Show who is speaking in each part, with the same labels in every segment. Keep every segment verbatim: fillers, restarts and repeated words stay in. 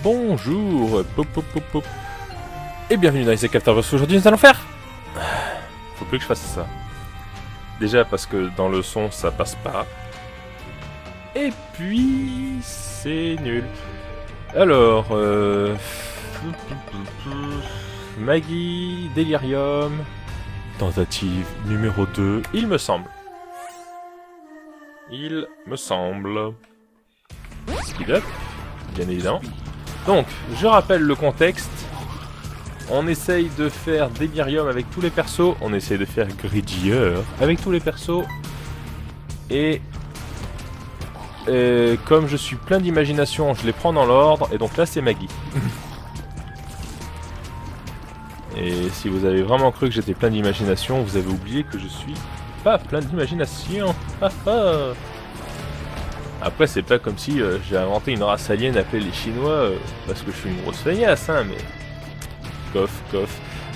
Speaker 1: Bonjour, pop, pop, pop, pop. Et bienvenue dans Isaac Afterverse. Aujourd'hui nous allons faire... Faut plus que je fasse ça. Déjà parce que dans le son ça passe pas. Et puis... c'est nul. Alors... Euh... Maggie, Delirium... Tentative numéro deux, il me semble. Il me semble... Speed up, bien évidemment. Donc, je rappelle le contexte. On essaye de faire Delirium avec tous les persos. On essaye de faire Greedier avec tous les persos. Et... et comme je suis plein d'imagination, je les prends dans l'ordre. Et donc là, c'est Maggie. Et si vous avez vraiment cru que j'étais plein d'imagination, vous avez oublié que je suis pas plein d'imagination. Après, c'est pas comme si euh, j'ai inventé une race alien appelée les Chinois euh, parce que je suis une grosse feignasse, hein, mais... Coff, coff.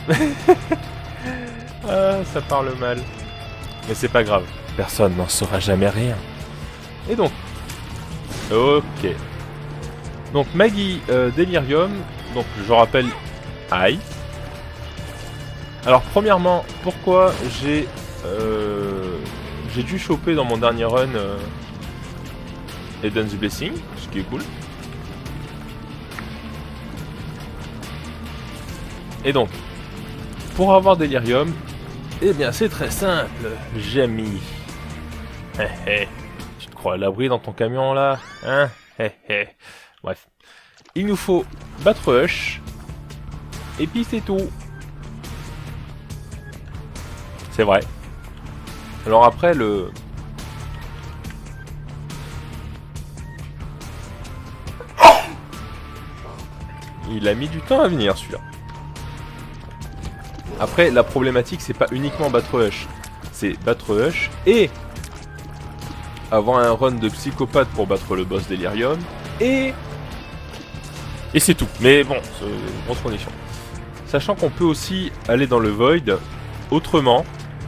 Speaker 1: Ah, ça parle mal. Mais c'est pas grave, personne n'en saura jamais rien. Et donc... Ok. Donc Maggie, euh, Delirium, donc je rappelle... Aïe. Alors premièrement, pourquoi j'ai... Euh, j'ai dû choper dans mon dernier run... Euh, Eden's Blessing, ce qui est cool. Et donc, pour avoir Delirium, eh bien c'est très simple, j'ai mis... Hé hé, tu te crois à l'abri dans ton camion là, hein? Hé hé. Bref, il nous faut battre Hush, et puis c'est tout. C'est vrai. Alors après le... Il a mis du temps à venir celui-là. Après, la problématique, c'est pas uniquement battre Hush. C'est battre Hush et avoir un run de psychopathe pour battre le boss Delirium. Et... Et c'est tout. Mais bon, c'est une grosse condition. Sachant qu'on peut aussi aller dans le Void autrement.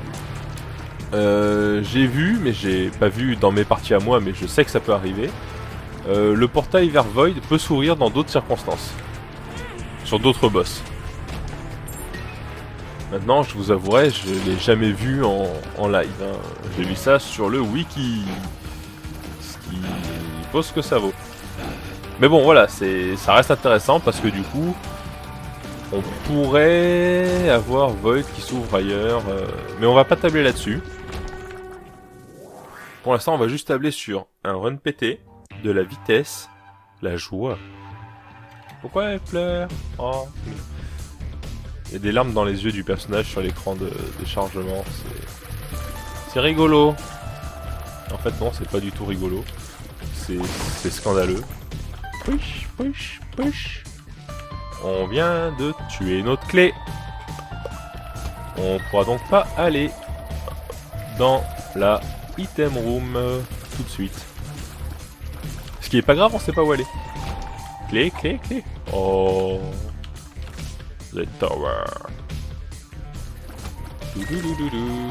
Speaker 1: Euh, j'ai vu, mais j'ai pas vu dans mes parties à moi, mais je sais que ça peut arriver. Euh, le portail vers Void peut s'ouvrir dans d'autres circonstances. Sur d'autres boss. Maintenant, je vous avouerai, je l'ai jamais vu en, en live. Hein. J'ai vu ça sur le wiki. Ce qui vaut ce que ça vaut. Mais bon, voilà, c'est, ça reste intéressant parce que du coup, on pourrait avoir Void qui s'ouvre ailleurs. Euh, mais on va pas tabler là-dessus. Pour l'instant, on va juste tabler sur un run pété, de la vitesse, la joie. Pourquoi elle pleure? Oh. Il y a des larmes dans les yeux du personnage sur l'écran de, de chargement. C'est rigolo. En fait non, c'est pas du tout rigolo. C'est scandaleux. Push, push, push. On vient de tuer notre clé. On pourra donc pas aller dans la item room euh, tout de suite. Ce qui est pas grave, on sait pas où aller. Clé, clé, clé. Oh. The tower. Doudoudoudou.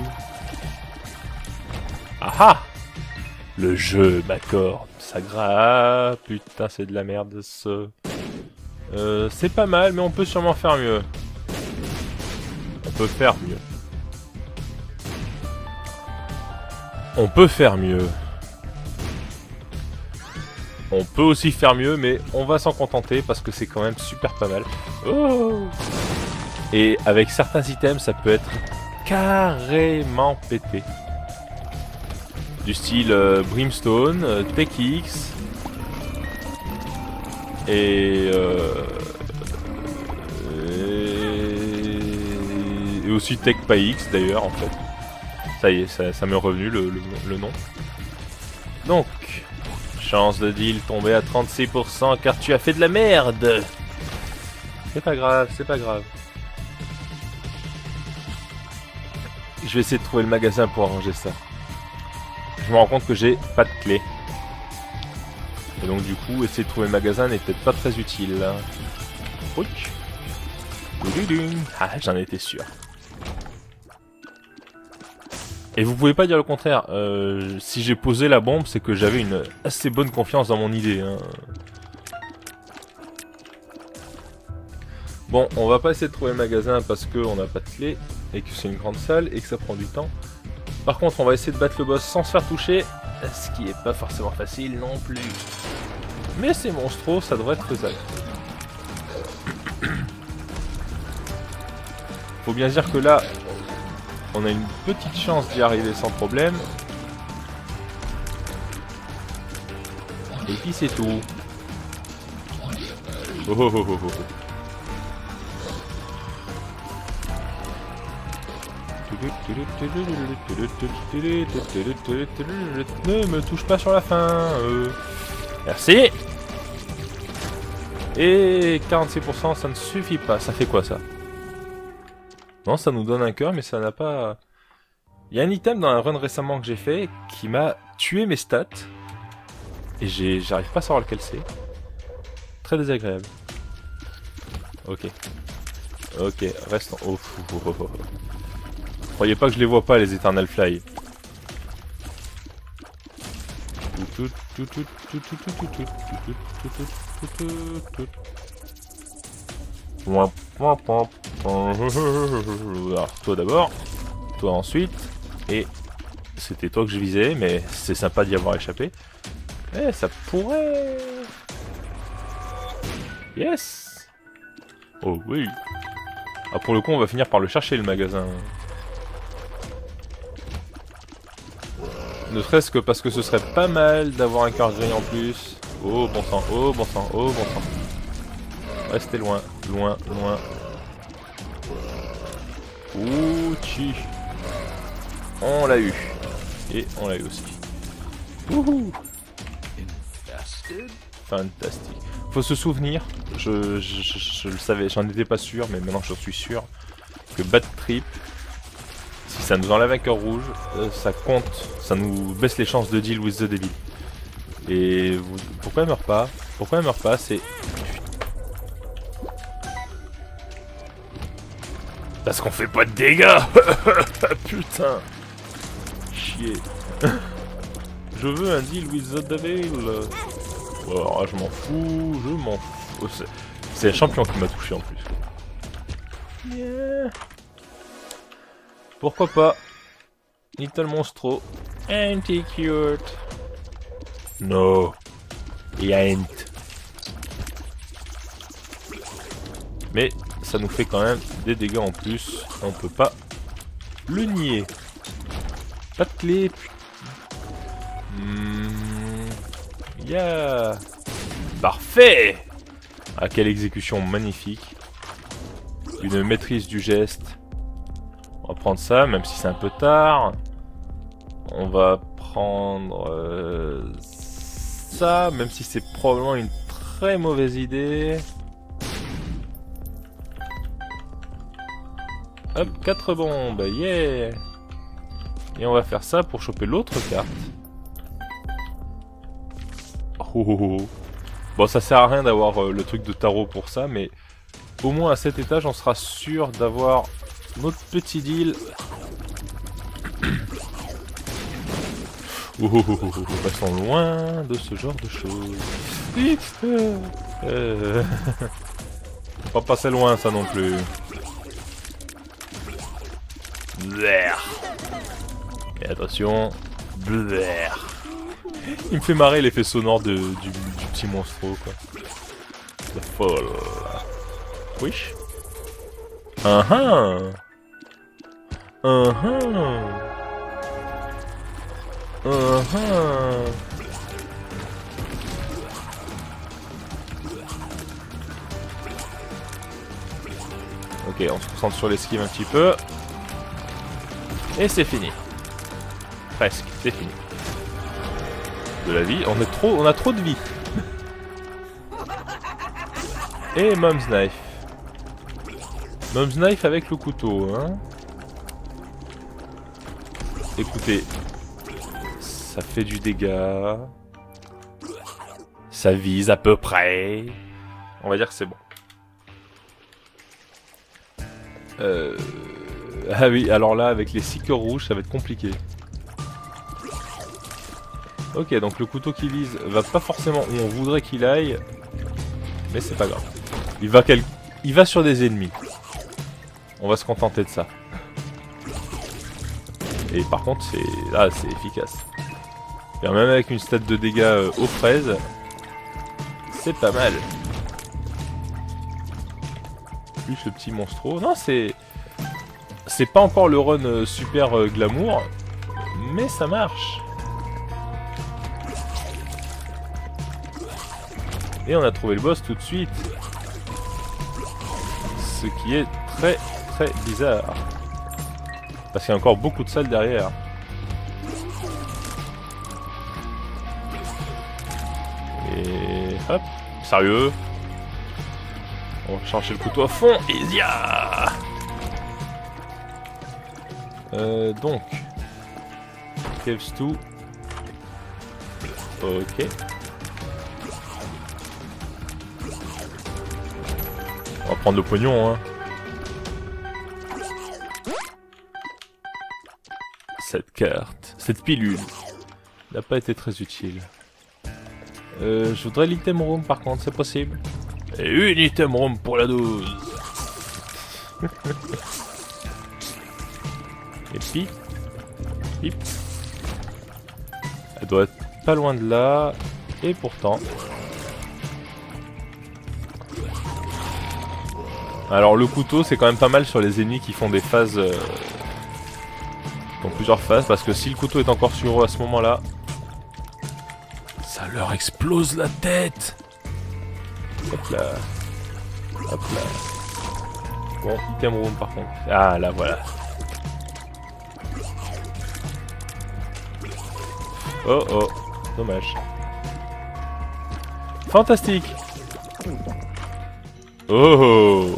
Speaker 1: Aha. Le jeu m'accorde sa grâce. Putain, c'est de la merde ce. Euh, c'est pas mal, mais on peut sûrement faire mieux. On peut faire mieux. On peut faire mieux. On peut aussi faire mieux, mais on va s'en contenter parce que c'est quand même super pas mal. Oh. Et avec certains items, ça peut être carrément pété. Du style euh, Brimstone, euh, Tech X, et, euh, et... et aussi Tech pas X d'ailleurs en fait. Ça y est, ça, ça m'est revenu le, le, le nom. Donc... Chance de deal tombée à trente-six pour cent car tu as fait de la merde. C'est pas grave, c'est pas grave. Je vais essayer de trouver le magasin pour arranger ça. Je me rends compte que j'ai pas de clé. Et donc du coup, essayer de trouver le magasin n'est peut-être pas très utile. Oui. Ah, j'en étais sûr. Et vous pouvez pas dire le contraire. Euh, si j'ai posé la bombe, c'est que j'avais une assez bonne confiance dans mon idée. Hein. Bon, on va pas essayer de trouver le magasin parce qu'on n'a pas de clé et que c'est une grande salle et que ça prend du temps. Par contre, on va essayer de battre le boss sans se faire toucher, ce qui est pas forcément facile non plus. Mais c'est monstrueux, ça devrait être faisable. Faut bien dire que là, on a une petite chance d'y arriver sans problème. Et puis c'est tout. Oh oh oh oh oh. Ne me touche pas sur la fin. Euh. Merci. Et quarante-six pour cent, ça ne suffit pas. Ça fait quoi ça? Non, ça nous donne un cœur, mais ça n'a pas... Il y a un item dans un run récemment que j'ai fait qui m'a tué mes stats. Et j'arrive pas à savoir lequel c'est. Très désagréable. Ok. Ok, reste en... Oh, oh, oh, oh. Croyez pas que je les vois pas, les Eternal Fly. Alors, toi d'abord, toi ensuite, et c'était toi que je visais, mais c'est sympa d'y avoir échappé. Eh, ça pourrait... Yes. Oh oui. Ah, pour le coup, on va finir par le chercher, le magasin. Ne serait-ce que parce que ce serait pas mal d'avoir un cœur gris en plus. Oh bon sang, oh bon sang, oh bon sang. Restez loin, loin, loin. Ouchi. On l'a eu. Et on l'a eu aussi. Wouhou. Fantastique. Faut se souvenir, je, je, je, je le savais, j'en étais pas sûr, mais maintenant je suis sûr que Bad Trip, si ça nous enlève un cœur rouge, euh, ça compte, ça nous baisse les chances de deal with the devil. Et vous, pourquoi elle meurt pas? Pourquoi elle meurt pas? C'est... Parce qu'on fait pas de dégâts. Putain. Chier. Je veux un deal with the devil. Oh, je m'en fous, je m'en fous. C'est un champion qui m'a touché en plus. Yeah. Pourquoi pas? Little Monstro. Ain't he cute? No. He ain't. Mais ça nous fait quand même des dégâts en plus. On peut pas le nier. Pas de clé. Hmm. Yeah. Parfait. Ah, quelle exécution magnifique. Une maîtrise du geste. On va prendre ça, même si c'est un peu tard. On va prendre euh, ça, même si c'est probablement une très mauvaise idée. Hop, quatre bombes, yeah. Et on va faire ça pour choper l'autre carte. Oh, oh, oh. Bon, ça sert à rien d'avoir euh, le truc de tarot pour ça, mais au moins à cet étage, on sera sûr d'avoir notre petit deal. Oh, oh, oh, oh, oh. Passons loin de ce genre de choses. Euh... Faut pas passer loin, ça non plus. Et attention. Il me fait marrer l'effet sonore de, du, du petit monstre, quoi. C'est folle. Wesh. Uh -huh. Uh -huh. Uh -huh. Ok, on se concentre sur l'esquive un petit peu. Et c'est fini. Presque, c'est fini. De la vie, on est trop, on a trop de vie. Et Mom's Knife. Mom's Knife avec le couteau, hein. Écoutez, ça fait du dégât. Ça vise à peu près. On va dire que c'est bon. Euh... Ah oui, alors là, avec les six cœurs rouges, ça va être compliqué. Ok, donc le couteau qui vise va pas forcément où on voudrait qu'il aille. Mais c'est pas grave. Il va, quel... il va sur des ennemis. On va se contenter de ça. Et par contre, c'est là, c'est efficace. Et même avec une stat de dégâts euh, aux fraises, c'est pas mal. Plus le petit monstro. Non, c'est... C'est pas encore le run euh, super euh, glamour, mais ça marche. Et on a trouvé le boss tout de suite. Ce qui est très très bizarre. Parce qu'il y a encore beaucoup de salles derrière. Et hop, sérieux. On va changer le couteau à fond. Et ya. Euh, donc. Caves deux. Ok. On va prendre le pognon, hein. Cette carte, cette pilule, n'a pas été très utile. Euh, je voudrais l'item room par contre, c'est possible. Et une item room pour la dose. Et pip, pip. Elle doit être pas loin de là. Et pourtant... Alors le couteau c'est quand même pas mal sur les ennemis qui font des phases... Euh... Qui ont plusieurs phases, parce que si le couteau est encore sur eux à ce moment-là... Ça leur explose la tête. Hop là. Hop là. Bon, item room par contre. Ah là voilà. Oh oh, dommage. Fantastique. Oh.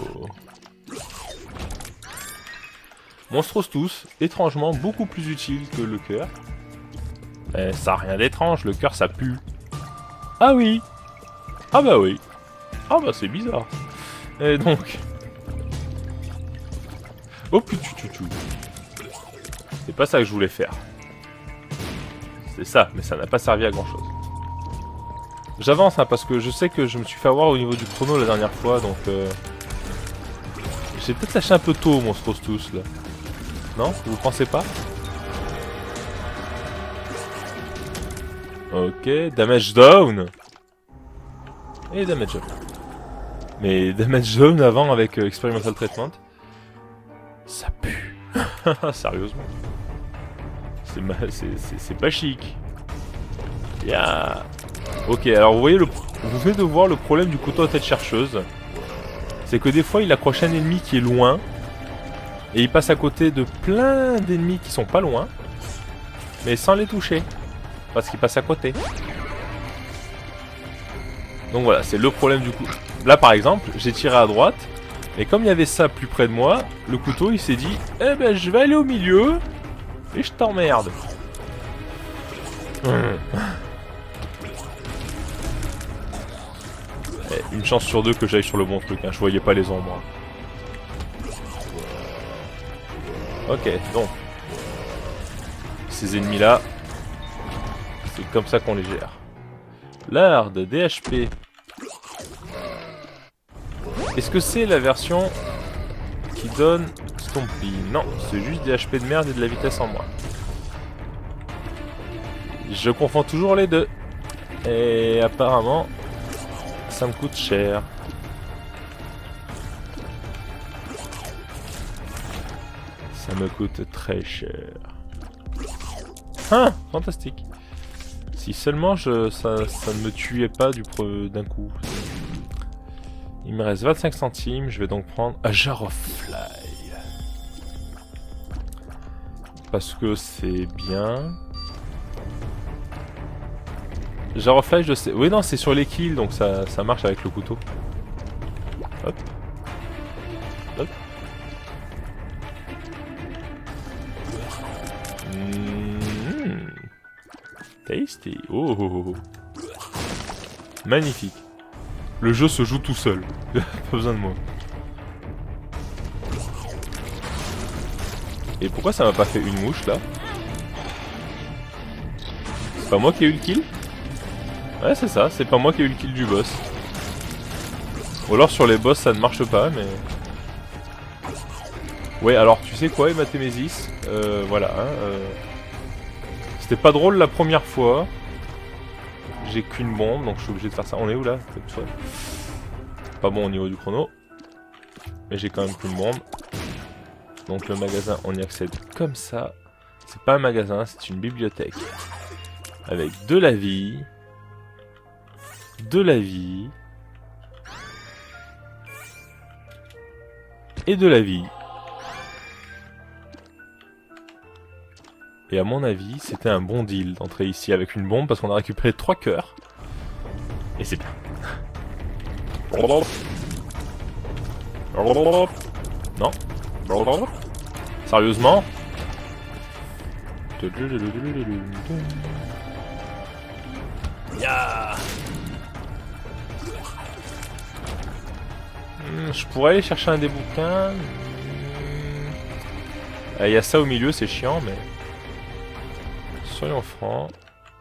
Speaker 1: Monstros tous, étrangement beaucoup plus utile que le cœur. Mais ça n'a rien d'étrange, le cœur ça pue. Ah oui. Ah bah oui. Ah bah c'est bizarre. Et donc... Oh putain, c'est pas ça que je voulais faire. C'est ça, mais ça n'a pas servi à grand chose. J'avance hein, parce que je sais que je me suis fait avoir au niveau du chrono la dernière fois, donc... Euh... J'ai peut-être lâché un peu tôt, Monstros tous, là. Non? Vous pensez pas? Ok, damage down. Et damage up. Mais damage down avant avec euh, experimental treatment. Ça pue. Sérieusement. C'est pas chic. Yeah. Ok, alors vous voyez, le, vous venez de voir le problème du couteau à tête chercheuse. C'est que des fois il accroche un ennemi qui est loin. Et il passe à côté de plein d'ennemis qui sont pas loin. Mais sans les toucher. Parce qu'il passe à côté. Donc voilà, c'est le problème du coup. Là par exemple, j'ai tiré à droite. Et comme il y avait ça plus près de moi, le couteau il s'est dit, eh ben je vais aller au milieu. Et je t'emmerde. Une chance sur deux que j'aille sur le bon truc, hein. Je voyais pas les ombres. Ok, donc. Ces ennemis là, c'est comme ça qu'on les gère. L'art de D H P. Est-ce que c'est la version qui donne Stompy? Non, c'est juste des H P de merde et de la vitesse en moins. Je confonds toujours les deux. Et apparemment, ça me coûte cher. Ça me coûte très cher. Ah, fantastique. Si seulement je, ça, ça ne me tuait pas du d'un coup. Il me reste vingt-cinq centimes, je vais donc prendre un Jar of Fly. Parce que c'est bien. Jar of Fly, je sais. Oui, non, c'est sur les kills, donc ça, ça marche avec le couteau. Hop. Hop. Mmh. Tasty. Oh, oh, oh. Magnifique. Le jeu se joue tout seul. Pas besoin de moi. Et pourquoi ça m'a pas fait une mouche là? C'est pas moi qui ai eu le kill? Ouais, c'est ça, c'est pas moi qui ai eu le kill du boss. Ou alors sur les boss ça ne marche pas, mais... Ouais, alors tu sais quoi, Mathémésis, euh, voilà, hein, euh... c'était pas drôle la première fois. J'ai qu'une bombe, donc je suis obligé de faire ça. On est où là? Pas bon au niveau du chrono. Mais j'ai quand même qu'une bombe. Donc le magasin, on y accède comme ça. C'est pas un magasin, c'est une bibliothèque. Avec de la vie. De la vie. Et de la vie. Et à mon avis, c'était un bon deal d'entrer ici avec une bombe parce qu'on a récupéré trois cœurs. Et c'est bien. Non. Sérieusement? Yeah. Hmm, je pourrais aller chercher un des bouquins. Il hmm. y a ça au milieu, c'est chiant, mais... Soyons francs.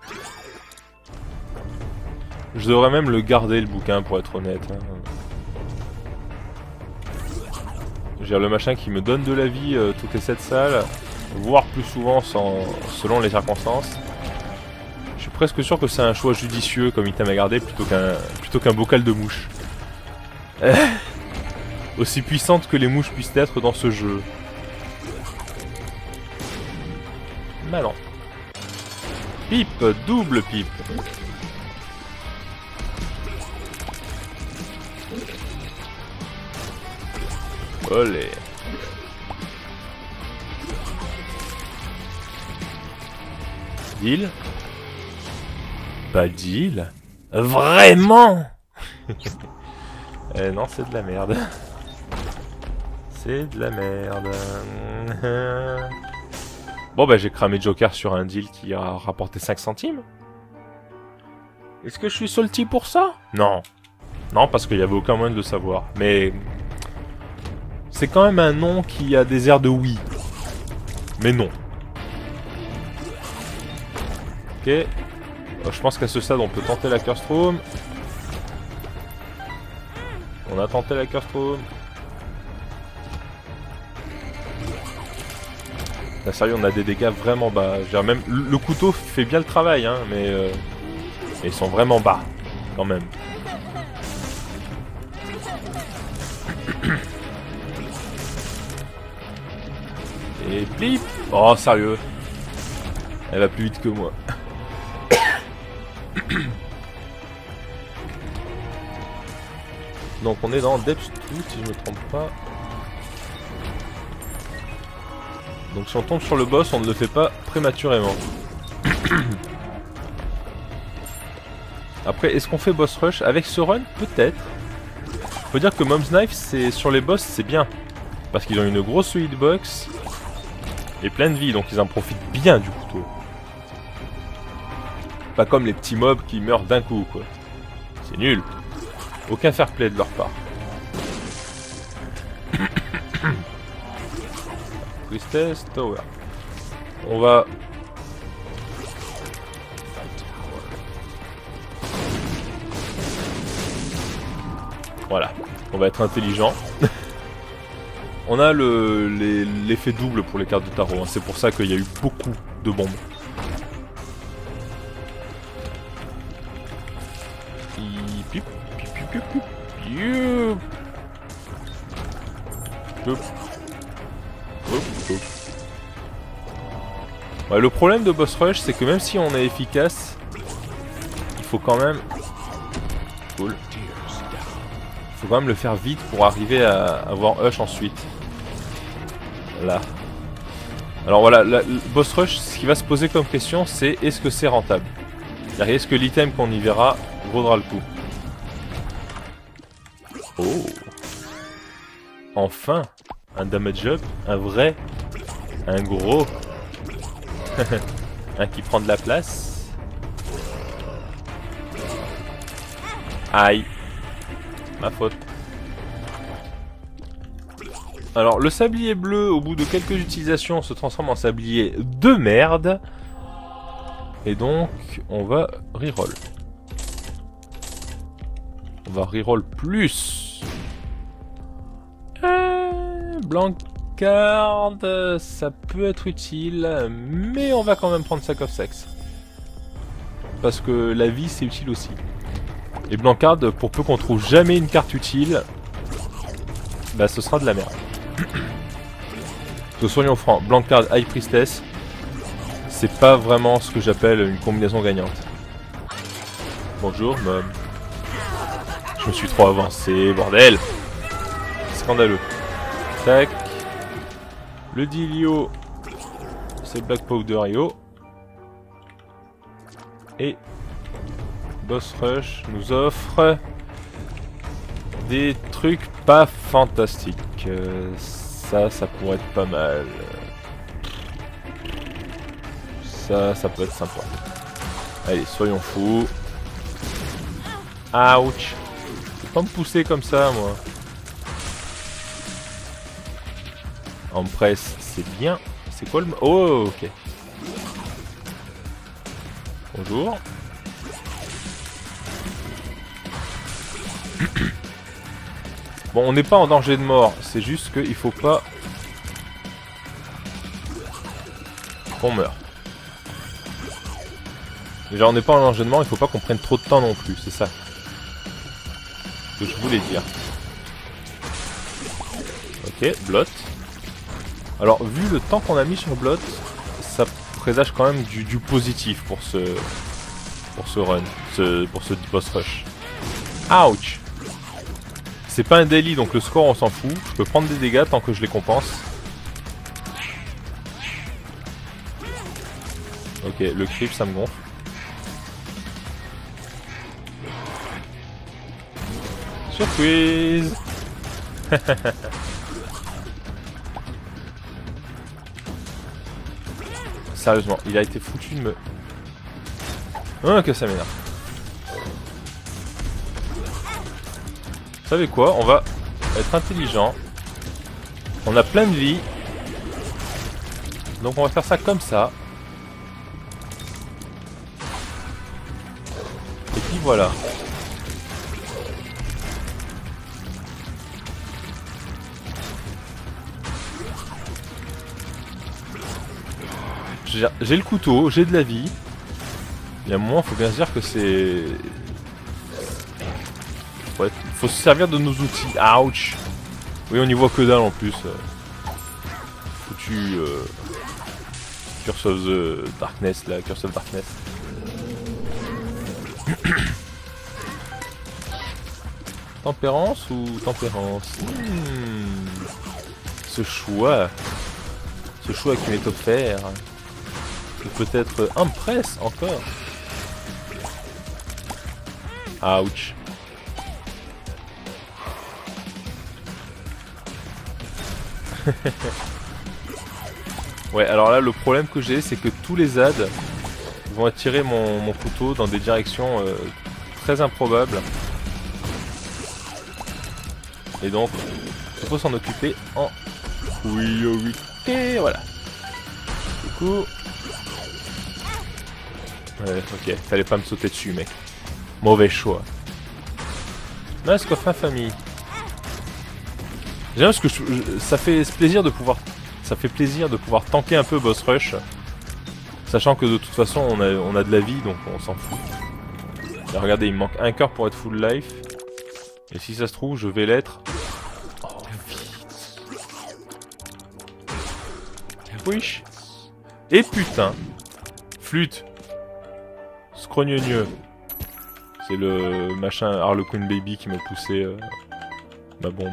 Speaker 1: Je devrais même le garder, le bouquin, pour être honnête. Hein. J'ai le machin qui me donne de la vie euh, toutes les sept salles, voire plus souvent sans, selon les circonstances. Je suis presque sûr que c'est un choix judicieux comme item à garder plutôt qu'un plutôt qu'un bocal de mouches. Aussi puissante que les mouches puissent être dans ce jeu. Bah non. Pipe, double pipe. Olé. Deal? Pas deal? Vraiment? euh, Non, c'est de la merde. C'est de la merde. Bon bah j'ai cramé Joker sur un deal qui a rapporté cinq centimes. Est-ce que je suis salty pour ça? Non. Non, parce qu'il n'y avait aucun moyen de le savoir. Mais... c'est quand même un nom qui a des airs de oui. Mais non. Ok. Alors, je pense qu'à ce stade on peut tenter la Curse Room. On a tenté la Curse Room. Là, sérieux, on a des dégâts vraiment bas. Je veux dire, même le couteau fait bien le travail, hein, mais, euh, mais ils sont vraiment bas, quand même. Et blip. Oh, sérieux. Elle va plus vite que moi. Donc on est dans Depths deux, si je me trompe pas. Donc si on tombe sur le boss, on ne le fait pas prématurément. Après, est-ce qu'on fait boss rush avec ce run? Peut-être. Faut dire que Mom's Knife, c'est sur les boss, c'est bien. Parce qu'ils ont une grosse hitbox et plein de vie, donc ils en profitent bien du couteau. Pas comme les petits mobs qui meurent d'un coup, quoi. C'est nul. Aucun fair play de leur part. Tristesse Tower. On va... Voilà. On va être intelligent. On a le l'effet double pour les cartes de tarot. Hein. C'est pour ça qu'il y a eu beaucoup de bombes. Pip, pip, pip, pip, pip. Youp. Youp. Hop, hop. Ouais, le problème de boss rush, c'est que même si on est efficace, il faut quand même... Cool. Il faut quand même le faire vite pour arriver à avoir Hush ensuite. Là. Alors voilà, la, le boss rush, ce qui va se poser comme question, c'est est-ce que c'est rentable? Est-ce que l'item qu'on y verra vaudra le coup? Oh. Enfin, un damage up, un vrai, un gros, un qui prend de la place. Aïe, ma faute. Alors, le sablier bleu, au bout de quelques utilisations, se transforme en sablier de merde. Et donc, on va reroll. On va reroll plus. Blancard, ça peut être utile, mais on va quand même prendre Sack of Sex. Parce que la vie c'est utile aussi. Et Blancard, pour peu qu'on trouve jamais une carte utile, bah ce sera de la merde. Que soyons francs, Blancard High Priestess, c'est pas vraiment ce que j'appelle une combinaison gagnante. Bonjour, mom. Je me suis trop avancé, bordel. Scandaleux. Tac. Le Dilio, c'est Black Powder.io. Et Boss Rush nous offre des trucs pas fantastiques. Euh, ça, ça pourrait être pas mal. Ça, ça peut être sympa. Allez, soyons fous. Ouch. Faut pas me pousser comme ça, moi. En presse, c'est bien. C'est quoi le... Oh, ok. Bonjour. Bon, on n'est pas en danger de mort. C'est juste qu'il faut pas... qu'on meure. Déjà, on n'est pas en danger de mort. Il faut pas qu'on prenne trop de temps non plus. C'est ça que je voulais dire. Ok, blot. Alors, vu le temps qu'on a mis sur blot, ça présage quand même du, du positif pour ce pour ce run, ce, pour ce boss rush. Ouch. C'est pas un daily, donc le score on s'en fout. Je peux prendre des dégâts tant que je les compense. Ok, le creep ça me gonfle. Surprise. Sérieusement, il a été foutu de me... Ah, que ça m'énerve. Vous savez quoi? On va être intelligent. On a plein de vie. Donc on va faire ça comme ça. Et puis voilà. J'ai le couteau, j'ai de la vie. Il y a un moment, il faut bien se dire que c'est... Ouais, il faut se servir de nos outils. Ouch. Oui, on y voit que dalle en plus. Foutu... Euh... Curse of the Darkness, là. Curse of Darkness. Tempérance ou tempérance? hmm. Ce choix. Ce choix qui m'est offert. Peut-être Impress encore. Ouch. Ouais, alors là le problème que j'ai c'est que tous les A D vont attirer mon, mon couteau dans des directions euh, très improbables. Et donc il faut s'en occuper en priorité. Voilà. Du coup... Ouais, ok, fallait pas me sauter dessus, mec. Mauvais choix. Masque of Infamy. J'aime parce que je, je, ça fait plaisir de pouvoir, ça fait plaisir de pouvoir tanker un peu boss rush, sachant que de toute façon on a, on a de la vie, donc on s'en fout. Et regardez, il me manque un cœur pour être full life, et si ça se trouve, je vais l'être. Oh vite. Wish. Et putain, flûte. Scrogneux. C'est le machin Harlequin Baby qui m'a poussé euh, ma bombe.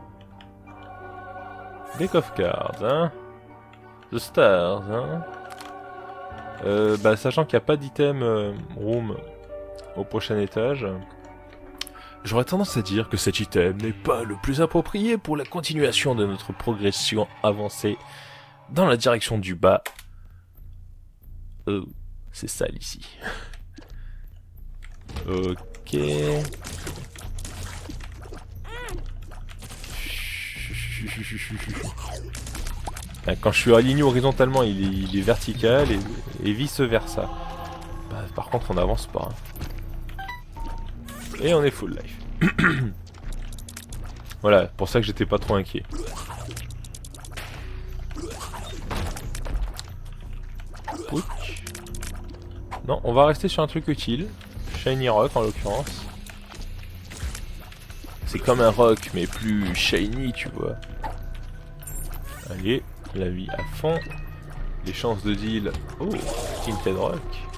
Speaker 1: Deck of cards, hein. The Stars, hein. Euh, bah, sachant qu'il n'y a pas d'item euh, room au prochain étage, j'aurais tendance à dire que cet item n'est pas le plus approprié pour la continuation de notre progression avancée dans la direction du bas. Euh, c'est sale ici. Ok. Quand je suis aligné horizontalement, il est, il est vertical et, et vice versa. Bah, par contre, on n'avance pas. Hein. Et on est full life. Voilà, pour ça que j'étais pas trop inquiet. Ouch. Non, on va rester sur un truc utile. Shiny Rock en l'occurrence. C'est comme un rock mais plus shiny, tu vois. Allez, la vie à fond. Les chances de deal. Oh, Tinted Rock.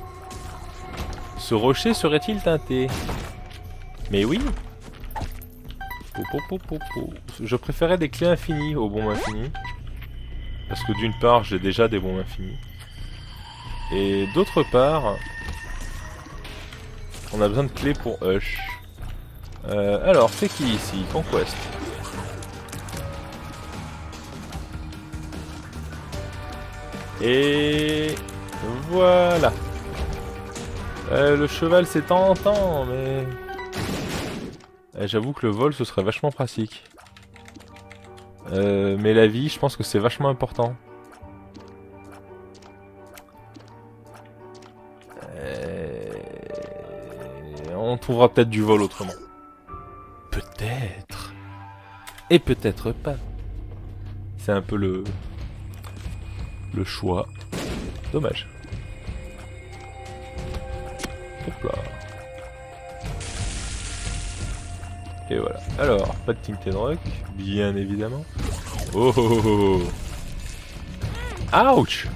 Speaker 1: Ce rocher serait-il teinté? Mais oui. Po, po, po, po, po. Je préférais des clés infinies aux bombes infinies. Parce que d'une part, j'ai déjà des bombes infinies. Et d'autre part, on a besoin de clés pour Hush. Euh, alors, c'est qui ici? Conquest. Et voilà. Euh, le cheval c'est tentant, mais euh, j'avoue que le vol ce serait vachement pratique. Euh, mais la vie, je pense que c'est vachement important. Euh... On trouvera peut-être du vol autrement. Peut-être. Et peut-être pas. C'est un peu le... le choix. Dommage. Hop là. Et voilà. Alors, pas de Tinted Rock, bien évidemment. Oh oh oh oh. Ouch.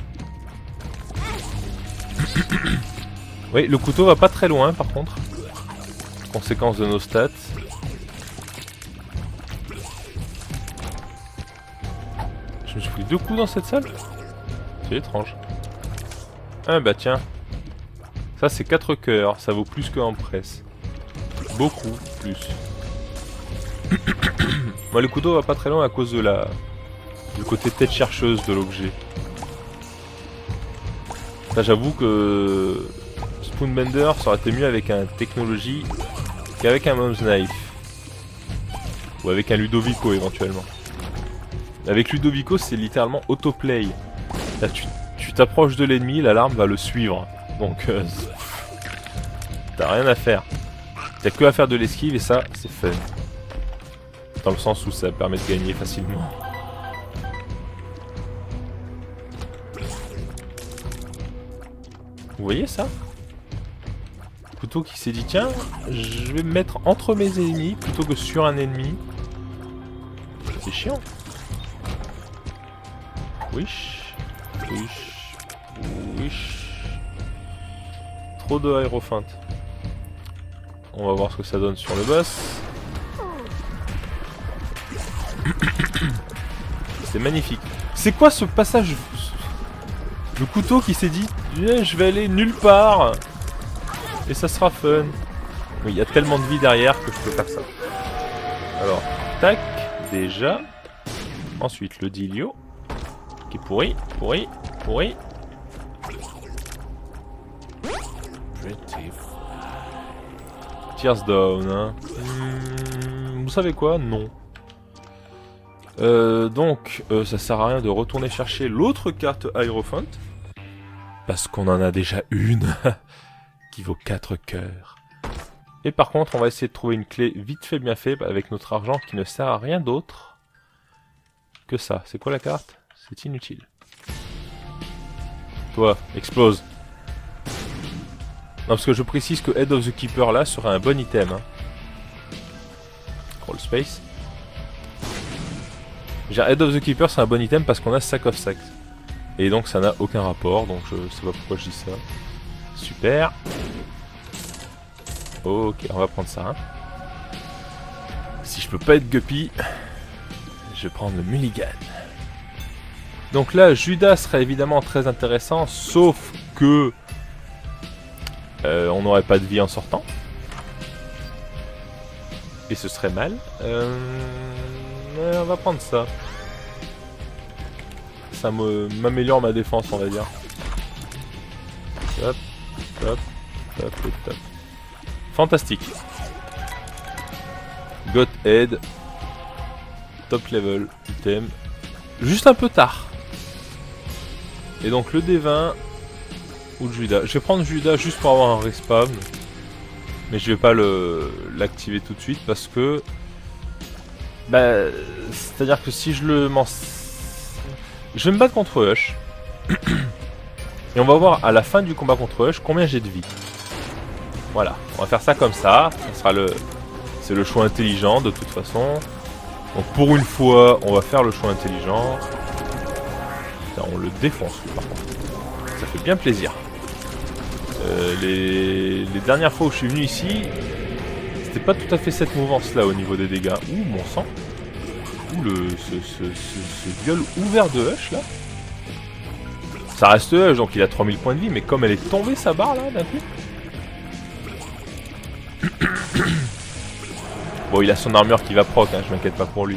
Speaker 1: Oui, le couteau va pas très loin par contre. Conséquence de nos stats. Je me suis pris deux coups dans cette salle. C'est étrange. Ah bah tiens. Ça c'est quatre cœurs, ça vaut plus qu'en presse. Beaucoup plus. Moi le couteau va pas très loin à cause de la... du côté tête chercheuse de l'objet. Ça j'avoue que... Spoonbender ça aurait été mieux avec un technologie qu'avec un Mom's Knife. Ou avec un Ludovico éventuellement. Avec Ludovico c'est littéralement autoplay. Là tu t'approches de l'ennemi, l'alarme va le suivre. Donc euh, t'as rien à faire. T'as que à faire de l'esquive et ça c'est fun. Dans le sens où ça permet de gagner facilement. Vous voyez ça? Couteau qui s'est dit tiens, je vais me mettre entre mes ennemis plutôt que sur un ennemi. C'est chiant. Wish. Wish. Wish. Trop de aérofeintes. On va voir ce que ça donne sur le boss. C'est magnifique. C'est quoi ce passage? Le couteau qui s'est dit eh, je vais aller nulle part et ça sera fun. Oui, il y a tellement de vie derrière que je peux faire ça. Alors, tac, déjà. Ensuite, le Dilio. Qui est pourri, pourri, pourri. Tears down, hein. Hmm, vous savez quoi? Non. Euh, donc, euh, ça sert à rien de retourner chercher l'autre carte Hierophant. Parce qu'on en a déjà une. Qui vaut quatre cœurs. Et par contre, on va essayer de trouver une clé vite fait bien fait avec notre argent qui ne sert à rien d'autre que ça. C'est quoi la carte? C'est inutile. Toi, explose. Non, parce que je précise que Head of the Keeper là serait un bon item. Hein. Crawl space. Genre, Head of the Keeper c'est un bon item parce qu'on a Sack of Sacks. Et donc ça n'a aucun rapport, donc je sais pas pourquoi je dis ça. Super. Ok, on va prendre ça. Hein. Si je peux pas être Guppy, je vais prendre le Mulligan. Donc là, Judas serait évidemment très intéressant, sauf que euh, on n'aurait pas de vie en sortant. Et ce serait mal. Euh, ouais, on va prendre ça. Ça m'améliore ma défense, on va dire. Hop, hop, hop, hop. Fantastique. Got Head. Top level, item. Juste un peu tard. Et donc le D vingt ou Judas. Je vais prendre Judas juste pour avoir un respawn. Mais je vais pas le l'activer tout de suite parce que... Bah... C'est-à-dire que si je le... Je vais me battre contre Hush. Et Et on va voir à la fin du combat contre Hush combien j'ai de vie. Voilà, on va faire ça comme ça. Ça sera le... C'est le choix intelligent de toute façon. Donc pour une fois, on va faire le choix intelligent. Putain, on le défonce lui, par contre. Ça fait bien plaisir. Euh, les... les dernières fois où je suis venu ici, c'était pas tout à fait cette mouvance là au niveau des dégâts. Ouh, mon sang. Ouh, le... ce, ce, ce, ce viol ouvert de Hush là. Ça reste Hush, donc il a trois mille points de vie, mais comme elle est tombée sa barre là d'un coup. Bon, il a son armure qui va proc, hein, je m'inquiète pas pour lui.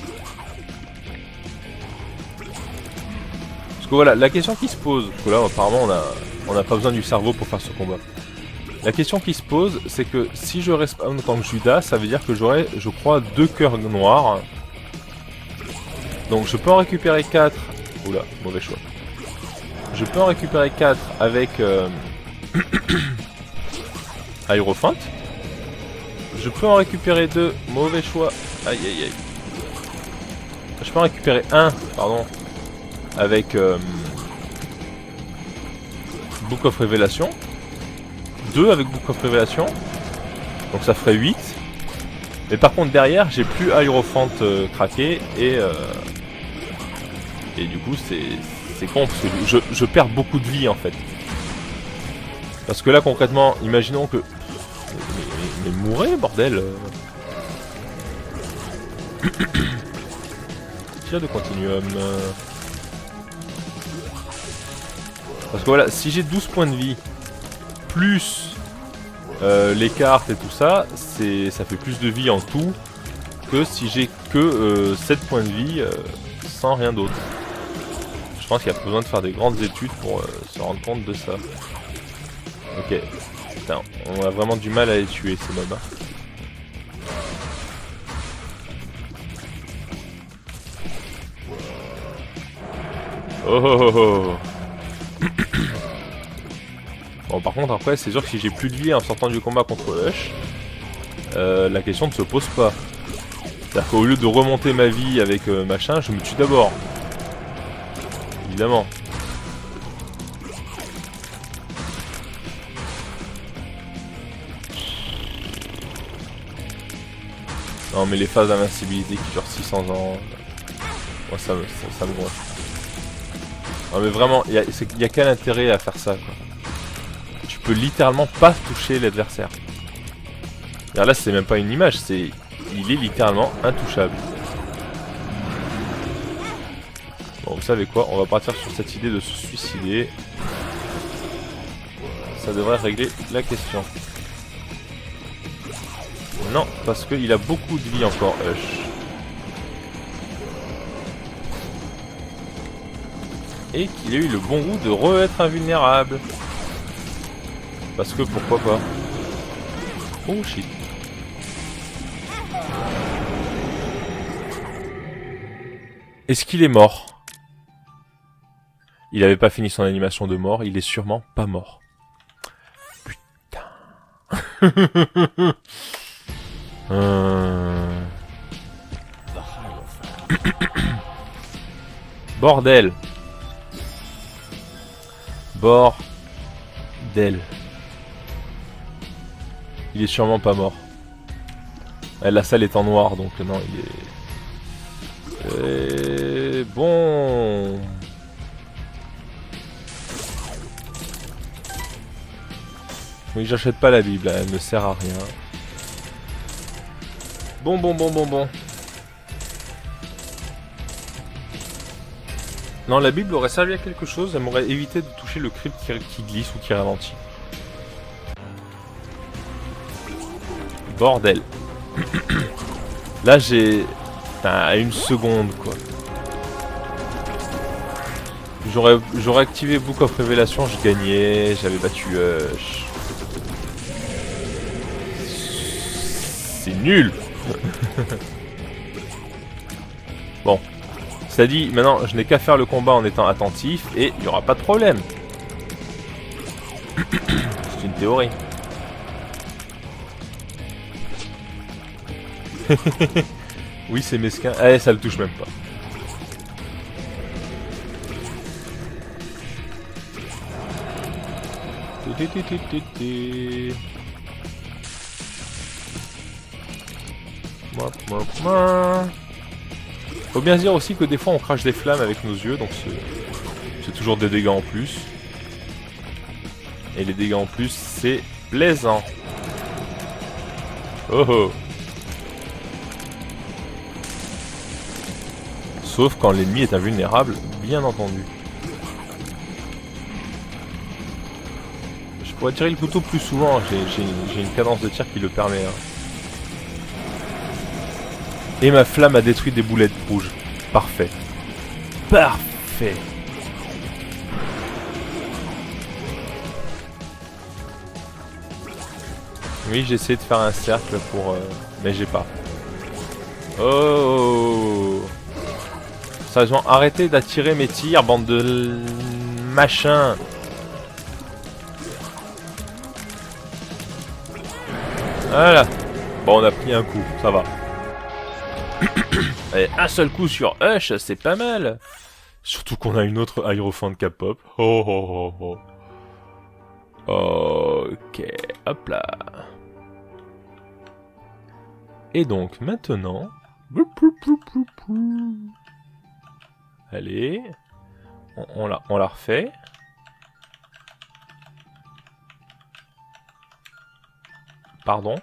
Speaker 1: Parce que voilà, la question qui se pose, parce que là apparemment on a, on a pas besoin du cerveau pour faire ce combat. La question qui se pose, c'est que si je respawn en tant que Judas, ça veut dire que j'aurai, je crois, deux cœurs noirs. Donc je peux en récupérer quatre. Oula, mauvais choix. Je peux en récupérer quatre avec euh... Aérophante. Je peux en récupérer deux. Mauvais choix. Aïe aïe aïe. Je peux en récupérer un, pardon, avec euh... Book of Révélation. deux avec Book of Révélation. Donc ça ferait huit. Mais par contre derrière, j'ai plus Aérophante euh, craqué et euh... et du coup c'est c'est con parce que je, je perds beaucoup de vie en fait. Parce que là concrètement, imaginons que... Mais, mais, mais mourrez bordel. Tir de continuum. Parce que voilà, si j'ai douze points de vie, plus euh, les cartes et tout ça, c'est ça fait plus de vie en tout que si j'ai que euh, sept points de vie euh, sans rien d'autre. Je pense qu'il y a besoin de faire des grandes études pour euh, se rendre compte de ça. Ok. Putain, on a vraiment du mal à les tuer ces mobs. Oh oh oh oh. Bon par contre après c'est sûr que si j'ai plus de vie en sortant du combat contre Hush, euh, la question ne se pose pas. C'est-à-dire qu'au lieu de remonter ma vie avec euh, machin, je me tue d'abord. Évidemment. Non mais les phases d'invincibilité qui durent six cents ans, moi ça me, ça, ça me gonfle. Non mais vraiment, il y a, y a quel intérêt à faire ça quoi. Tu peux littéralement pas toucher l'adversaire. Là c'est même pas une image, c'est... Il est littéralement intouchable. Bon vous savez quoi, on va partir sur cette idée de se suicider. Ça devrait régler la question. Non, parce qu'il a beaucoup de vie encore, Hush. Et qu'il a eu le bon goût de re-être invulnérable. Parce que pourquoi pas. Oh shit. Est-ce qu'il est mort? Il avait pas fini son animation de mort, il est sûrement pas mort. Putain. euh... Bordel. Bordel. Il est sûrement pas mort. La salle est en noir donc non il est... Et bon. Oui j'achète pas la Bible, elle ne sert à rien. Bon bon bon bon bon. Non la Bible aurait servi à quelque chose, elle m'aurait évité de toucher le crypte qui, qui glisse ou qui ralentit. Bordel. Là j'ai... à une seconde quoi. J'aurais j'aurais activé Book of Révélation, je gagnais, j'avais battu Hush. C'est nul. Bon. Ça dit, maintenant je n'ai qu'à faire le combat en étant attentif et il n'y aura pas de problème. C'est une théorie. Oui, c'est mesquin. Allez, ça le touche même pas. Faut bien se dire aussi que des fois on crache des flammes avec nos yeux, donc c'est toujours des dégâts en plus. Et les dégâts en plus, c'est plaisant. Oh oh. Sauf quand l'ennemi est invulnérable, bien entendu. Je pourrais tirer le couteau plus souvent, j'ai une cadence de tir qui le permet. Hein. Et ma flamme a détruit des boulettes rouges. Parfait. Parfait. Oui, j'ai essayé de faire un cercle pour... Euh... Mais j'ai pas. Oh. Sérieusement, arrêtez d'attirer mes tirs, bande de... machin. Voilà. Bon, on a pris un coup, ça va. Et un seul coup sur Hush, c'est pas mal. Surtout qu'on a une autre Hierophant K-pop. Oh oh oh oh. Ok, hop là. Et donc maintenant... Allez. On, on, la, on la refait. Pardon.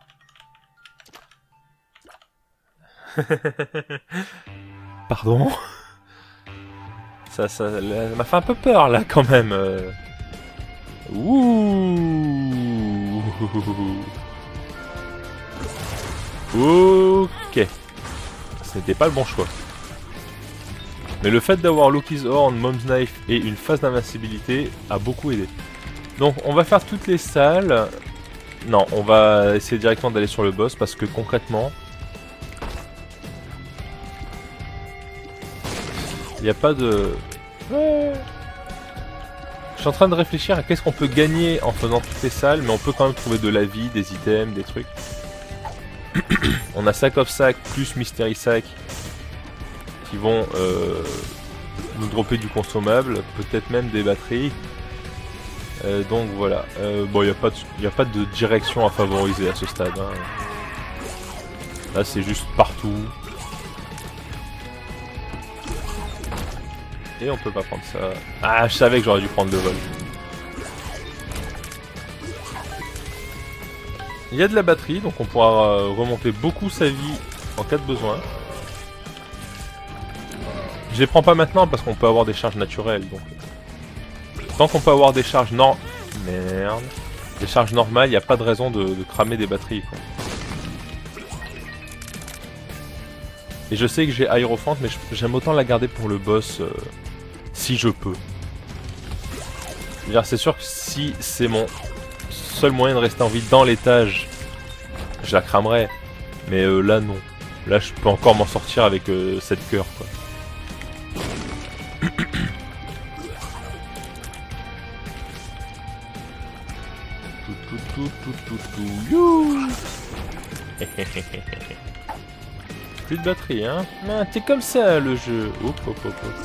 Speaker 1: Pardon. Ça, ça m'a fait un peu peur là quand même. Euh... Ouh. Ok. C'était pas le bon choix. Mais le fait d'avoir Loki's Horn, Mom's Knife et une phase d'invincibilité a beaucoup aidé. Donc on va faire toutes les salles. Non, on va essayer directement d'aller sur le boss parce que concrètement... Il n'y a pas de... Je suis en train de réfléchir à qu'est-ce qu'on peut gagner en faisant toutes ces salles, mais on peut quand même trouver de la vie, des items, des trucs. On a Sack of Sack plus Mystery Sack qui vont euh, nous dropper du consommable, peut-être même des batteries. Euh, donc voilà. Euh, bon, il n'y a pas de, y a pas de direction à favoriser à ce stade. Hein. Là, c'est juste partout. Et on peut pas prendre ça. Ah, je savais que j'aurais dû prendre le vol. Il y a de la batterie, donc on pourra remonter beaucoup sa vie en cas de besoin. Je les prends pas maintenant parce qu'on peut avoir des charges naturelles. Donc, tant qu'on peut avoir des charges non... Merde. Des charges normales, il n'y a pas de raison de, de cramer des batteries. Quoi. Et je sais que j'ai Hierophant, mais j'aime autant la garder pour le boss euh, si je peux. C'est sûr que si c'est mon seul moyen de rester en vie dans l'étage, je la cramerai. Mais euh, là, non. Là, je peux encore m'en sortir avec euh, sept cœurs, quoi. Tout, tout, tout, tout, you. Plus de batterie, hein. Ah, t'es comme ça, le jeu. Hop, hop, hop, hop.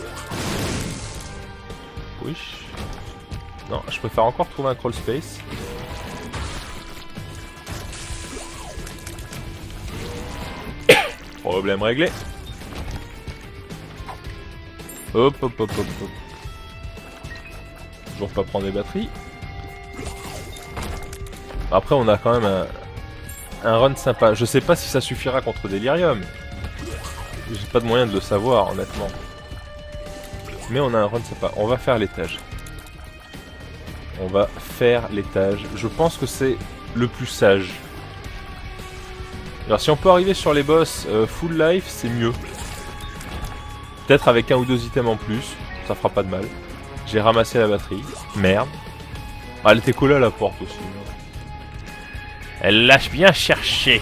Speaker 1: Oui. Non, je préfère encore trouver un crawl space. Problème réglé. Hop, hop, hop, hop, hop. Toujours pas prendre des batteries. Après, on a quand même un, un run sympa. Je sais pas si ça suffira contre Delirium. J'ai pas de moyen de le savoir, honnêtement. Mais on a un run sympa. On va faire l'étage. On va faire l'étage. Je pense que c'est le plus sage. Alors, si on peut arriver sur les boss euh, full life, c'est mieux. Peut-être avec un ou deux items en plus. Ça fera pas de mal. J'ai ramassé la batterie. Merde. Ah, elle était collée à la porte aussi. Elle lâche bien chercher.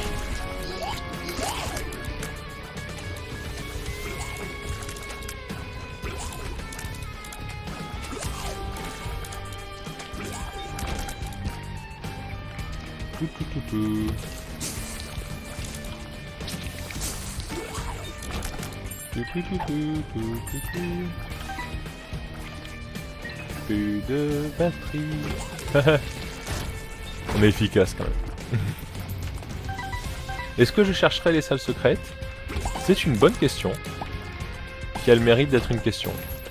Speaker 1: Tout, tout, tout, tout. Tout, tout, tout, tout, tout, tout, tout. Plus de batterie. On est efficace quand même. Est-ce que je chercherai les salles secrètes? C'est une bonne question. Qui a le mérite d'être une question.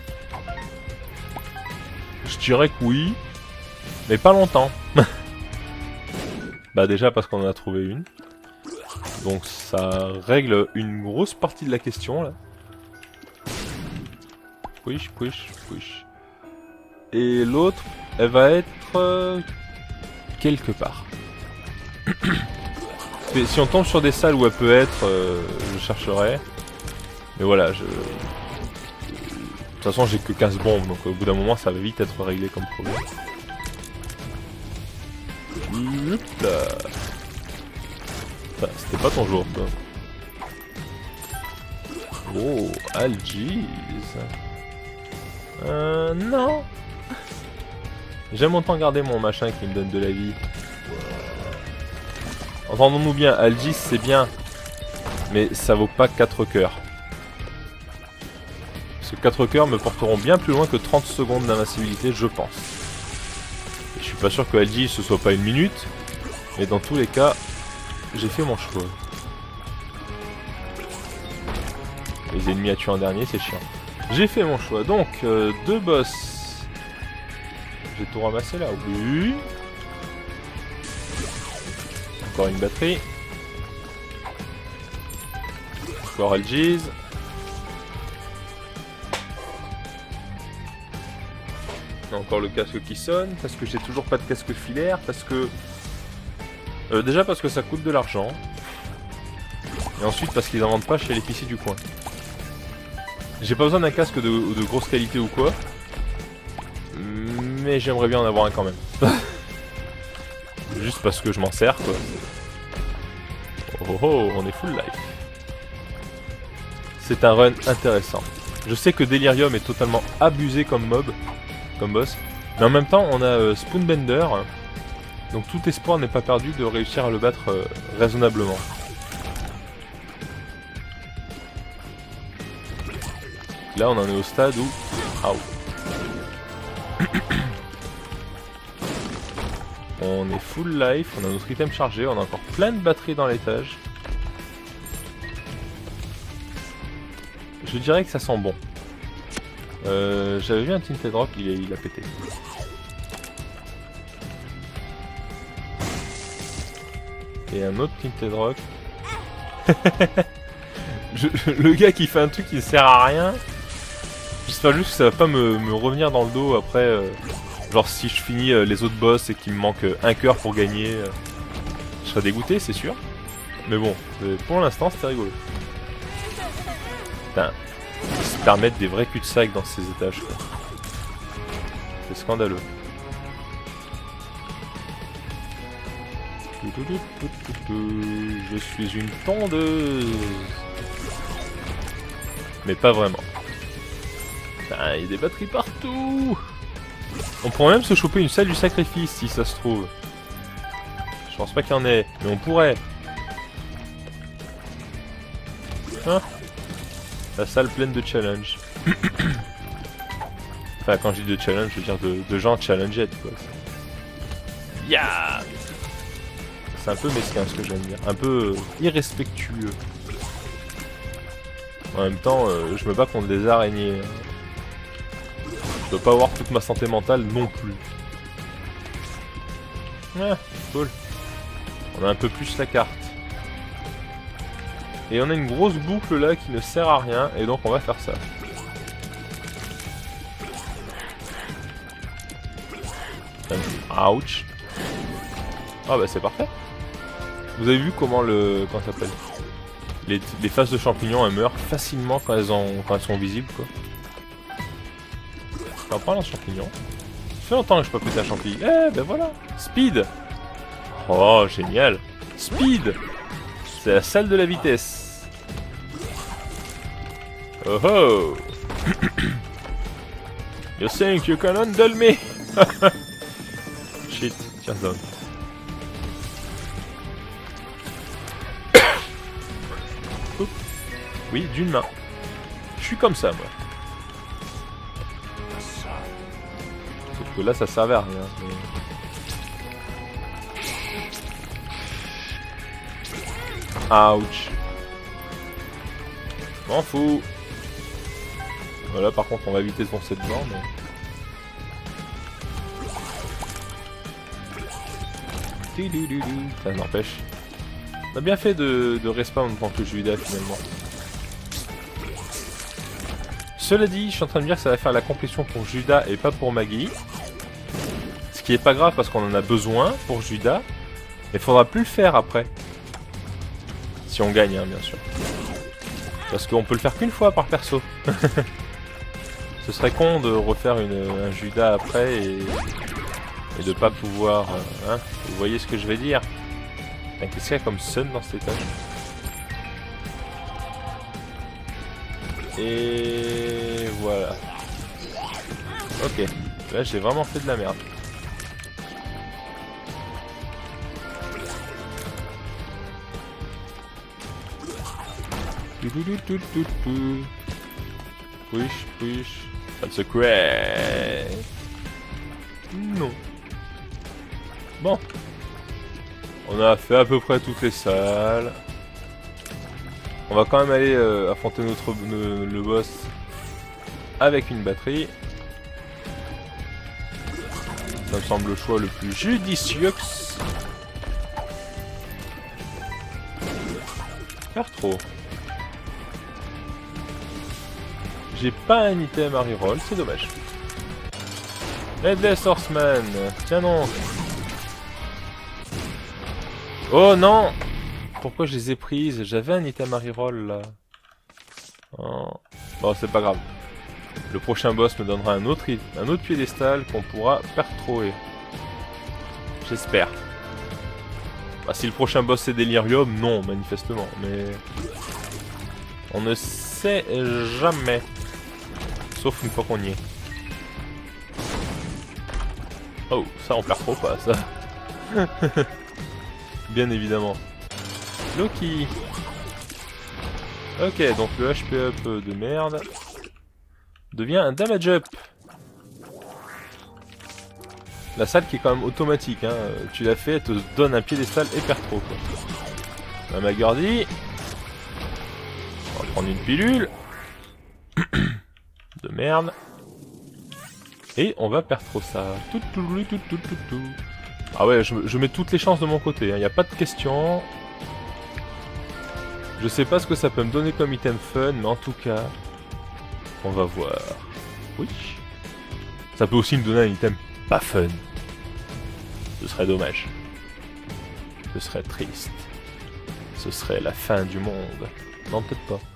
Speaker 1: Je dirais que oui. Mais pas longtemps. Bah déjà parce qu'on en a trouvé une. Donc ça règle une grosse partie de la question là. Push, push, push. Et l'autre, elle va être euh, quelque part. Si on tombe sur des salles où elle peut être, euh, je chercherai. Mais voilà, je... De toute façon j'ai que quinze bombes, donc au bout d'un moment ça va vite être réglé comme problème. Enfin, c'était pas ton jour, toi. Oh, Algiz. Euh, non. J'aime autant garder mon machin qui me donne de la vie. Entendons-nous bien, Algiz c'est bien. Mais ça vaut pas quatre cœurs. Parce que quatre cœurs me porteront bien plus loin que trente secondes d'invincibilité, je pense. Et je suis pas sûr que Algiz ce soit pas une minute. Mais dans tous les cas, j'ai fait mon choix. Les ennemis à tuer en dernier, c'est chiant. J'ai fait mon choix. Donc, euh, deux boss. J'ai tout ramassé là, oui. Encore une batterie. Encore Algiz. Encore le casque qui sonne. Parce que j'ai toujours pas de casque filaire. Parce que... Euh, déjà parce que ça coûte de l'argent. Et ensuite parce qu'ils en vendent pas chez l'épicier du coin. J'ai pas besoin d'un casque de, de grosse qualité ou quoi. Mais j'aimerais bien en avoir un quand même. Juste parce que je m'en sers quoi. Oh oh, on est full life. C'est un run intéressant. Je sais que Delirium est totalement abusé comme mob, comme boss. Mais en même temps on a euh, Spoonbender. Donc tout espoir n'est pas perdu de réussir à le battre euh, raisonnablement. Là on en est au stade où... Ow. On est full life, on a notre item chargé, on a encore plein de batteries dans l'étage. Je dirais que ça sent bon. Euh, J'avais vu un Tinted Rock, il, il a pété. Et un autre Tinted Rock. Je, le gars qui fait un truc qui ne sert à rien. J'espère juste que ça va pas me, me revenir dans le dos après. Euh, genre si je finis euh, les autres boss et qu'il me manque euh, un cœur pour gagner. Euh, je serais dégoûté, c'est sûr. Mais bon, euh, pour l'instant c'était rigolo. Putain, ils se permettent des vrais cul-de-sac dans ces étages. C'est scandaleux. Je suis une tondeuse. Mais pas vraiment. Putain, il y a des batteries partout. On pourrait même se choper une salle du sacrifice si ça se trouve. Je pense pas qu'il y en ait, mais on pourrait. Hein? La salle pleine de challenge. Enfin, quand je dis de challenge, je veux dire de, de gens challenged quoi. Yeah! C'est un peu mesquin ce que je viens de dire, un peu euh, irrespectueux. En même temps, euh, je me bats contre des araignées. Je dois pas avoir toute ma santé mentale non plus. Ah, cool. On a un peu plus la carte. Et on a une grosse boucle là qui ne sert à rien, et donc on va faire ça. Ouch. Ah bah c'est parfait. Vous avez vu comment le... comment ça s'appelle les, les faces de champignons elles meurent facilement quand elles, ont, quand elles sont visibles quoi. Je vais en prendre un champignon. Ça fait longtemps que je peux pas péter un champignon. Eh ben voilà. Speed. Oh génial. Speed. C'est la salle de la vitesse. Oh oh. You think you can handle me? Shit, tiens down. Oui, d'une main. Je suis comme ça, moi. Sauf que là, ça servait à rien. Mais... Ouch. M'en fous. Voilà, par contre, on va éviter de foncer dedans, mais... Ça n'empêche. On a bien fait de, de respawn en tant que Judas, finalement. Cela dit, je suis en train de dire que ça va faire la complétion pour Judas et pas pour Maggie. Ce qui est pas grave parce qu'on en a besoin pour Judas. Mais faudra plus le faire après. Si on gagne, hein, bien sûr. Parce qu'on peut le faire qu'une fois par perso. Ce serait con de refaire une, un Judas après et, et de pas pouvoir... Hein, vous voyez ce que je vais dire? Qu'est-ce qu'il y a comme sun dans cet étage? Et voilà. Ok. Là j'ai vraiment fait de la merde. Push, push. That's a crash. Non. Bon. On a fait à peu près toutes les salles. On va quand même aller euh, affronter notre le, le boss avec une batterie. Ça me semble le choix le plus judicieux. Faire trop. J'ai pas un item à reroll, c'est dommage. Headless Horseman, tiens donc. Oh non! Pourquoi je les ai prises? J'avais un item à reroll là. Oh. Bon, c'est pas grave. Le prochain boss me donnera un autre, un autre piédestal qu'on pourra pertroer. J'espère. Bah, si le prochain boss c'est Delirium, non, manifestement. Mais... on ne sait jamais. Sauf une fois qu'on y est. Oh, ça on perd trop pas, ça. Bien évidemment. Loki. Ok, donc le H P up de merde devient un damage up. La salle qui est quand même automatique, hein. Tu l'as fait, elle te donne un piédestal et perd trop, quoi. La Magordi. On va prendre une pilule. De merde. Et on va perdre trop ça. Tout, tout, tout, tout, tout, tout. Ah ouais, je, je mets toutes les chances de mon côté, il hein. n'y a pas de question. Je sais pas ce que ça peut me donner comme item fun, mais en tout cas, on va voir. Oui. Ça peut aussi me donner un item pas fun. Ce serait dommage. Ce serait triste. Ce serait la fin du monde. Non, peut-être pas.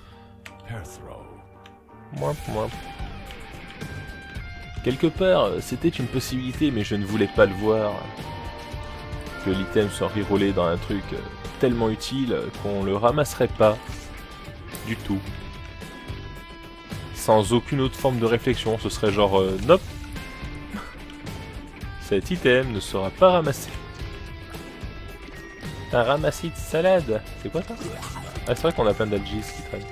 Speaker 1: Moins, moins. Quelque part, c'était une possibilité, mais je ne voulais pas le voir. Que l'item soit rerollé dans un truc tellement utile qu'on le ramasserait pas du tout. Sans aucune autre forme de réflexion, ce serait genre euh, nope. Cet item ne sera pas ramassé. Un ramassis de salade. C'est quoi ça? Ah, c'est vrai qu'on a plein d'algis qui traînent.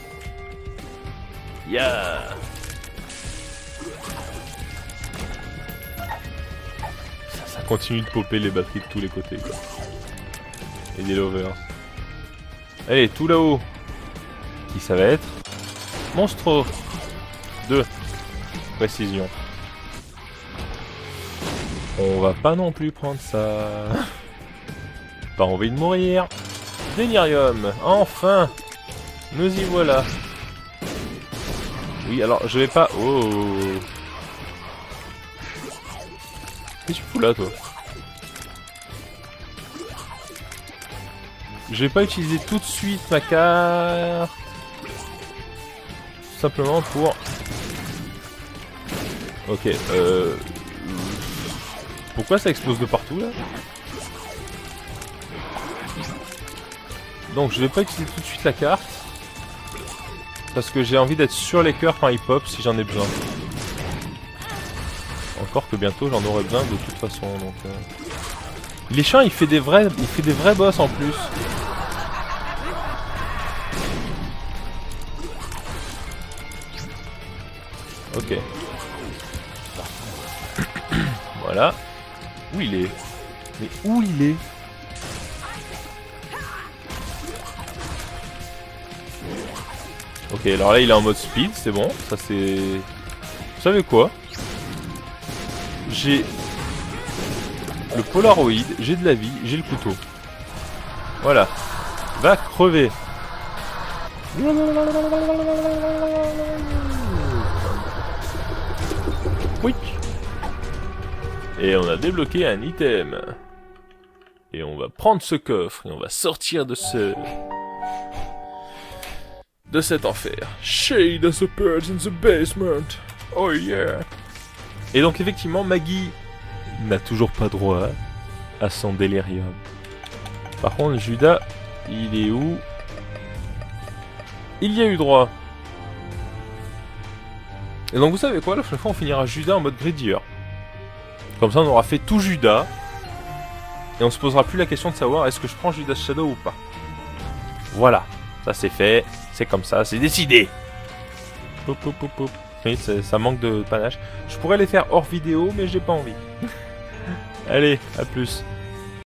Speaker 1: Yeah. Ça, ça continue de popper les batteries de tous les côtés, quoi. Et des lovers. Allez, tout là-haut. Qui ça va être? Monstro. deux. Précision. On va pas non plus prendre ça. Pas envie de mourir. Delirium. Enfin. Nous y voilà. Oui, alors je vais pas... Oh. Qu'est-ce que tu fous là, toi? Je vais pas utiliser tout de suite ma carte. Simplement pour... Ok, euh... pourquoi ça explose de partout, là? Donc je vais pas utiliser tout de suite la carte. Parce que j'ai envie d'être sur les cœurs quand ils pop si j'en ai besoin. Encore que bientôt j'en aurai besoin de toute façon, donc... Euh... Les champs, il fait des vrais, il fait des vrais boss en plus. Ok. Voilà. Où il est? Mais où il est? Ok, alors là il est en mode speed, c'est bon, ça c'est... Vous savez quoi? J'ai le Polaroid, j'ai de la vie, j'ai le couteau. Voilà. Va crever. Oui. Et on a débloqué un item. Et on va prendre ce coffre et on va sortir de ce... de cet enfer. Shade has appeared in the basement. Oh yeah. Et donc effectivement, Maggie n'a toujours pas droit à son délirium. Par contre, Judas, il est où? Il y a eu droit. Et donc vous savez quoi, la prochaine fois on finira Judas en mode Gradier. Comme ça on aura fait tout Judas. Et on se posera plus la question de savoir est-ce que je prends Judas Shadow ou pas. Voilà, ça c'est fait, c'est comme ça, c'est décidé. Poup, poup, poup, poup. Oui, ça manque de panache. Je pourrais les faire hors vidéo, mais j'ai pas envie. Allez, à plus.